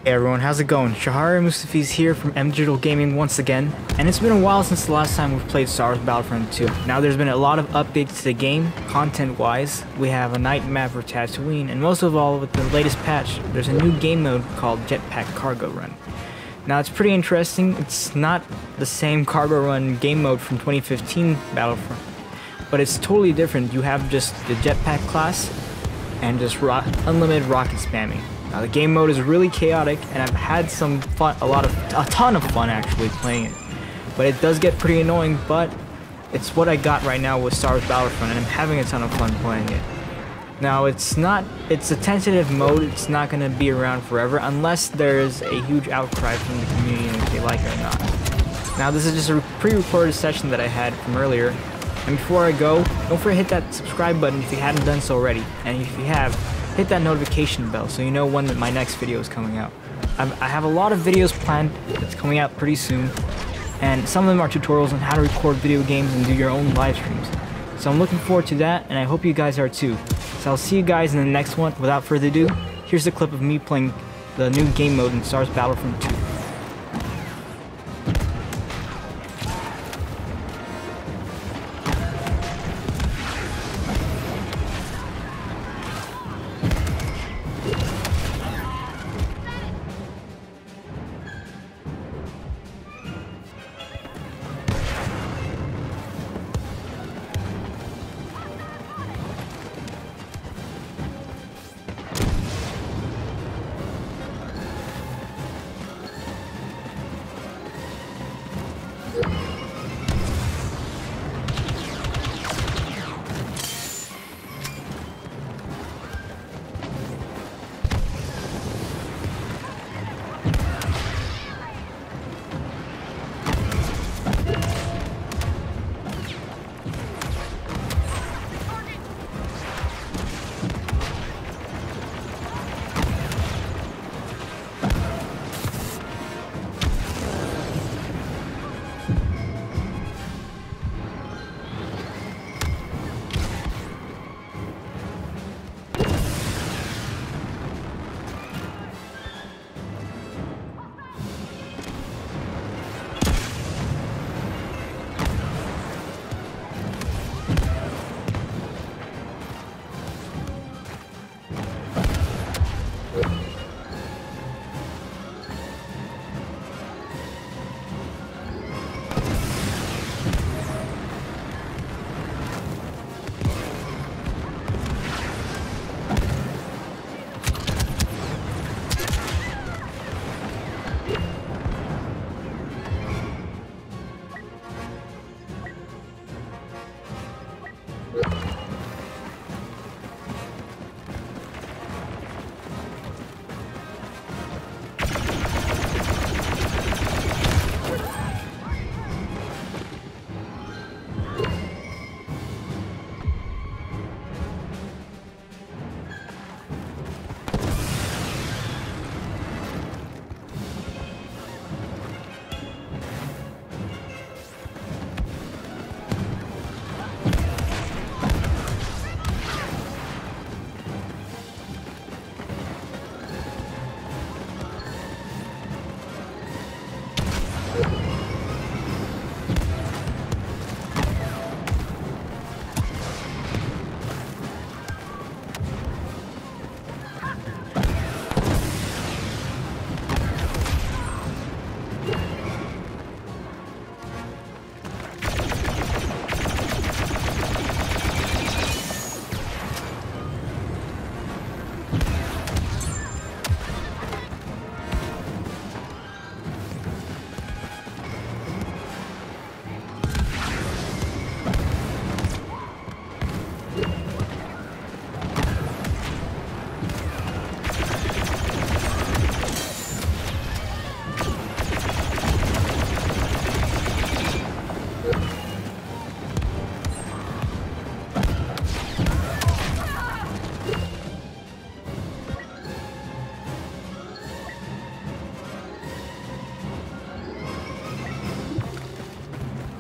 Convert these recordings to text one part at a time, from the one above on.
Hey everyone, how's it going? Shahari Mustafiz here from M Digital Gaming once again, and it's been a while since the last time we've played Star Wars Battlefront 2. Now there's been a lot of updates to the game, content-wise. We have a night map for Tatooine, and most of all, with the latest patch, there's a new game mode called Jetpack Cargo Run. Now it's pretty interesting. It's not the same Cargo Run game mode from 2015 Battlefront, but it's totally different. You have just the Jetpack class and just unlimited rocket spamming. Now the game mode is really chaotic, and I've had some fun, a ton of fun actually playing it. But it does get pretty annoying, but it's what I got right now with Star Wars Battlefront, and I'm having a ton of fun playing it. Now it's a tentative mode. It's not going to be around forever unless there's a huge outcry from the community and if they like it or not. Now this is just a pre-recorded session that I had from earlier. And before I go, don't forget to hit that subscribe button if you hadn't done so already. And if you have, hit that notification bell so you know when my next video is coming out. I have a lot of videos planned that's coming out pretty soon, and some of them are tutorials on how to record video games and do your own live streams. So I'm looking forward to that, and I hope you guys are too. So I'll see you guys in the next one. Without further ado, here's a clip of me playing the new game mode in Star Wars Battlefront 2.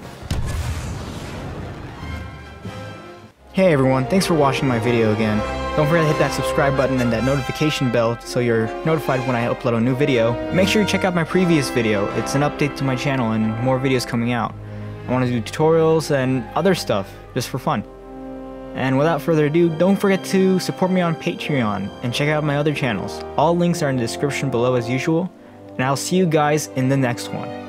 Hey everyone, thanks for watching my video again. Don't forget to hit that subscribe button and that notification bell so you're notified when I upload a new video. Make sure you check out my previous video. It's an update to my channel and more videos coming out. I want to do tutorials and other stuff just for fun. And without further ado, don't forget to support me on Patreon and check out my other channels. All links are in the description below as usual, and I'll see you guys in the next one.